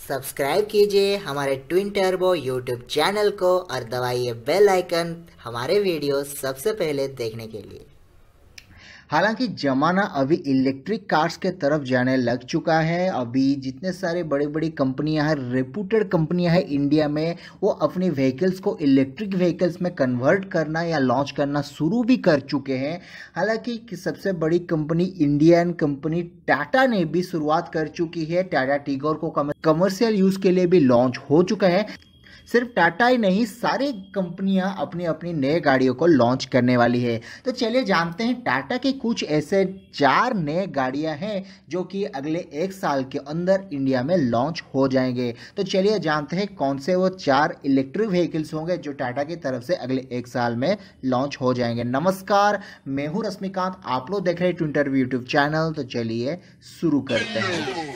Subscribe कीजिए हमारे twin turbo YouTube channel को और दबाइए बेल आइकन हमारे वीडियो सबसे पहले देखने के लिए। हालांकि जमाना अभी इलेक्ट्रिक कार्स के तरफ जाने लग चुका है। अभी जितने सारे बड़ी बड़ी कंपनियां हैं, रेप्यूटेड कंपनियां हैं इंडिया में, वो अपनी व्हीकल्स को इलेक्ट्रिक व्हीकल्स में कन्वर्ट करना या लॉन्च करना शुरू भी कर चुके हैं। हालांकि सबसे बड़ी कंपनी इंडियन कंपनी टाटा ने भी शुरुआत कर चुकी है। टाटा टिगोर को कमर्शियल यूज़ के लिए भी लॉन्च हो चुका है। सिर्फ टाटा ही नहीं, सारी कंपनियां अपनी अपनी नए गाड़ियों को लॉन्च करने वाली है। तो चलिए जानते हैं टाटा के कुछ ऐसे 4 नए गाड़ियां हैं जो कि अगले 1 साल के अंदर इंडिया में लॉन्च हो जाएंगे। तो चलिए जानते हैं कौन से वो 4 इलेक्ट्रिक व्हीकल्स होंगे जो टाटा की तरफ से अगले 1 साल में लॉन्च हो जाएंगे। नमस्कार, मैं हूं रश्मिकांत, आप लोग देख रहे हैं ट्विन टर्बो यूट्यूब चैनल। तो चलिए शुरू करते हैं।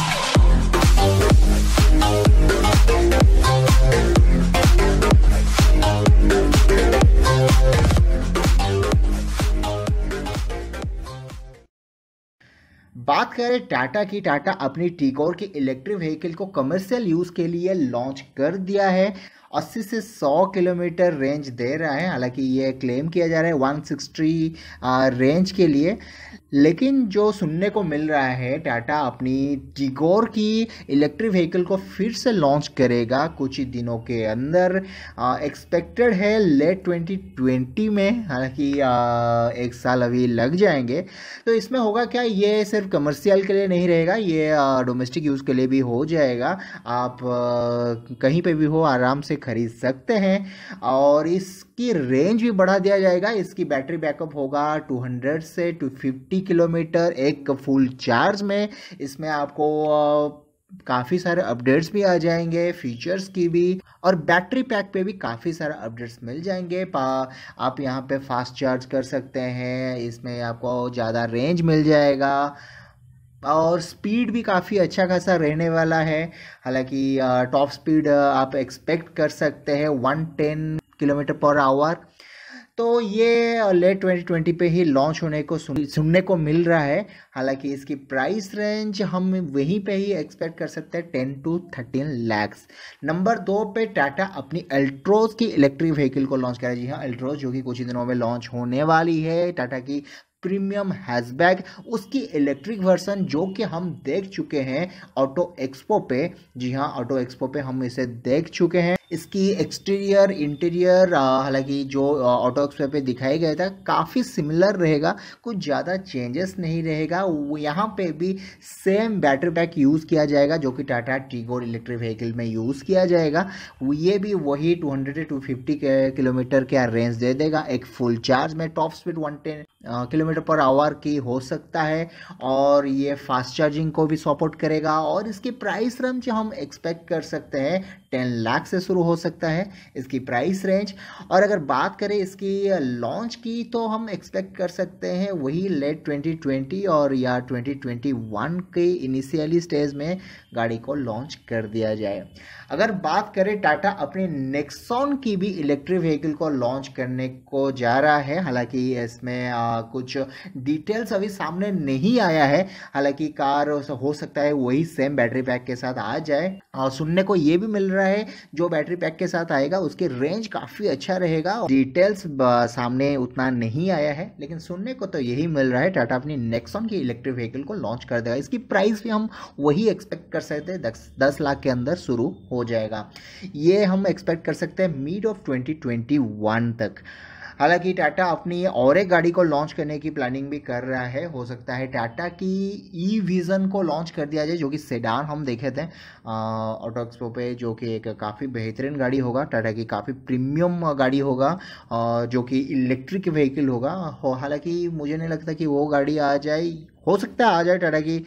बात करें टाटा की, टाटा अपनी टिगोर की इलेक्ट्रिक व्हीकल को कमर्शियल यूज़ के लिए लॉन्च कर दिया है। 80 से 100 किलोमीटर रेंज दे रहा है। हालांकि ये क्लेम किया जा रहा है 160 रेंज के लिए, लेकिन जो सुनने को मिल रहा है टाटा अपनी टिगोर की इलेक्ट्रिक व्हीकल को फिर से लॉन्च करेगा कुछ ही दिनों के अंदर। एक्सपेक्टेड है लेट 2020 में। हालांकि 1 साल अभी लग जाएंगे। तो इसमें होगा क्या, ये सिर्फ कमर्शियल के लिए नहीं रहेगा, ये डोमेस्टिक यूज़ के लिए भी हो जाएगा। आप कहीं पे भी हो आराम से खरीद सकते हैं। और इसकी रेंज भी बढ़ा दिया जाएगा। इसकी बैटरी बैकअप होगा 200 से 250 किलोमीटर एक फुल चार्ज में। इसमें आपको काफ़ी सारे अपडेट्स भी आ जाएंगे, फीचर्स की भी, और बैटरी पैक पे भी काफ़ी सारे अपडेट्स मिल जाएंगे। आप यहाँ पे फास्ट चार्ज कर सकते हैं, इसमें आपको ज़्यादा रेंज मिल जाएगा और स्पीड भी काफ़ी अच्छा खासा रहने वाला है। हालांकि टॉप स्पीड आप एक्सपेक्ट कर सकते हैं 110 किलोमीटर पर आवर। तो ये लेट 2020 पे ही लॉन्च होने को सुनने को मिल रहा है। हालांकि इसकी प्राइस रेंज हम वहीं पे ही एक्सपेक्ट कर सकते हैं 10 to 13 lakhs। नंबर 2 पे टाटा अपनी अल्ट्रोज की इलेक्ट्रिक व्हीकल को लॉन्च करा। जी हाँ, अल्ट्रोज जो कि कुछ ही दिनों में लॉन्च होने वाली है। टाटा की प्रीमियम हैचबैक, उसकी इलेक्ट्रिक वर्जन जो कि हम देख चुके हैं ऑटो एक्सपो पे। जी हाँ, ऑटो एक्सपो पे हम इसे देख चुके हैं। इसकी एक्सटीरियर इंटीरियर हालांकि जो ऑटो एक्सपो पे दिखाया गया था काफ़ी सिमिलर रहेगा, कुछ ज़्यादा चेंजेस नहीं रहेगा। यहाँ पे भी सेम बैटरी पैक यूज़ किया जाएगा जो कि टाटा टिगोर इलेक्ट्रिक व्हीकल में यूज़ किया जाएगा। ये भी वही 200 से 250 किलोमीटर का रेंज दे देगा एक फुल चार्ज में। Top speed 110 kilometre per hour की हो सकता है और ये फास्ट चार्जिंग को भी सपोर्ट करेगा। और इसकी प्राइस रेंज हम एक्सपेक्ट कर सकते हैं 10 लाख से शुरू हो सकता है इसकी प्राइस रेंज। और अगर बात करें इसकी लॉन्च की तो हम एक्सपेक्ट कर सकते हैं वही लेट 2020 और या 2021 के इनिशियली स्टेज में गाड़ी को लॉन्च कर दिया जाए। अगर बात करें टाटा अपनी नेक्सॉन की भी इलेक्ट्रिक व्हीकल को लॉन्च करने को जा रहा है। हालांकि इसमें कुछ डिटेल्स अभी सामने नहीं आया है। हालांकि कार हो सकता है वही सेम बैटरी पैक के साथ आ जाए। सुनने को ये भी मिल रहा है जो बैटरी पैक के साथ आएगा उसकी रेंज काफ़ी अच्छा रहेगा। डिटेल्स सामने उतना नहीं आया है, लेकिन सुनने को तो यही मिल रहा है टाटा अपनी नेक्सॉन की इलेक्ट्रिक व्हीकल को लॉन्च कर देगा। इसकी प्राइस भी हम वही एक्सपेक्ट कर सकते हैं 10 लाख के अंदर शुरू हो जाएगा। ये हम एक्सपेक्ट कर सकते हैं मिड ऑफ 2021 तक। हालांकि टाटा अपनी और एक गाड़ी को लॉन्च करने की प्लानिंग भी कर रहा है। हो सकता है टाटा की ई विज़न को लॉन्च कर दिया जाए जो कि सेडान हम देखे थे ऑटो एक्सपो पे, जो कि एक काफ़ी बेहतरीन गाड़ी होगा। टाटा की काफ़ी प्रीमियम गाड़ी होगा जो कि इलेक्ट्रिक व्हीकल होगा। हालांकि मुझे नहीं लगता कि वो गाड़ी आ जाए, हो सकता है आ जाए टाटा की।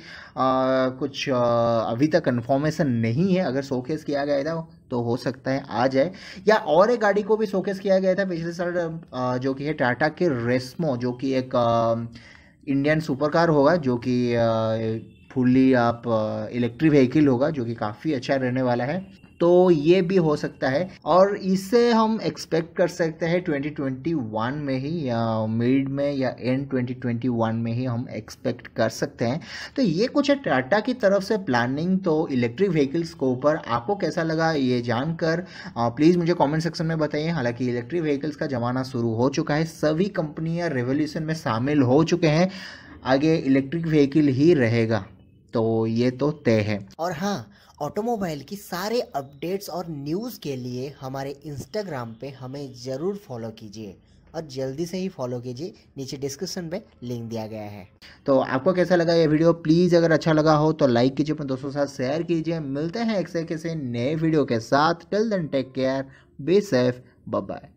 कुछ अभी तक कन्फर्मेशन नहीं है। अगर शोकेस किया गया था तो हो सकता है आ जाए, या और एक गाड़ी को भी शोकेस किया गया था पिछले साल जो कि है टाटा के रेस्मो, जो कि एक इंडियन सुपर कार होगा, जो कि फुल्ली आप इलेक्ट्रिक व्हीकल होगा, जो कि काफ़ी अच्छा रहने वाला है। तो ये भी हो सकता है और इसे हम एक्सपेक्ट कर सकते हैं 2021 में ही या मिड में या एंड 2021 में ही हम एक्सपेक्ट कर सकते हैं। तो ये कुछ है टाटा की तरफ से प्लानिंग तो इलेक्ट्रिक व्हीकल्स के ऊपर। आपको कैसा लगा ये जानकर प्लीज़ मुझे कमेंट सेक्शन में बताइए। हालांकि इलेक्ट्रिक व्हीकल्स का ज़माना शुरू हो चुका है, सभी कंपनियां रेवोल्यूशन में शामिल हो चुके हैं, आगे इलेक्ट्रिक व्हीकल ही रहेगा, तो ये तो तय है। और हाँ, ऑटोमोबाइल की सारे अपडेट्स और न्यूज़ के लिए हमारे इंस्टाग्राम पे हमें ज़रूर फॉलो कीजिए और जल्दी से ही फॉलो कीजिए, नीचे डिस्क्रिप्शन पे लिंक दिया गया है। तो आपको कैसा लगा ये वीडियो? प्लीज़ अगर अच्छा लगा हो तो लाइक कीजिए, अपने दोस्तों के साथ शेयर कीजिए। मिलते हैं एक से नए वीडियो के साथ। Till then take care, be safe, bye bye.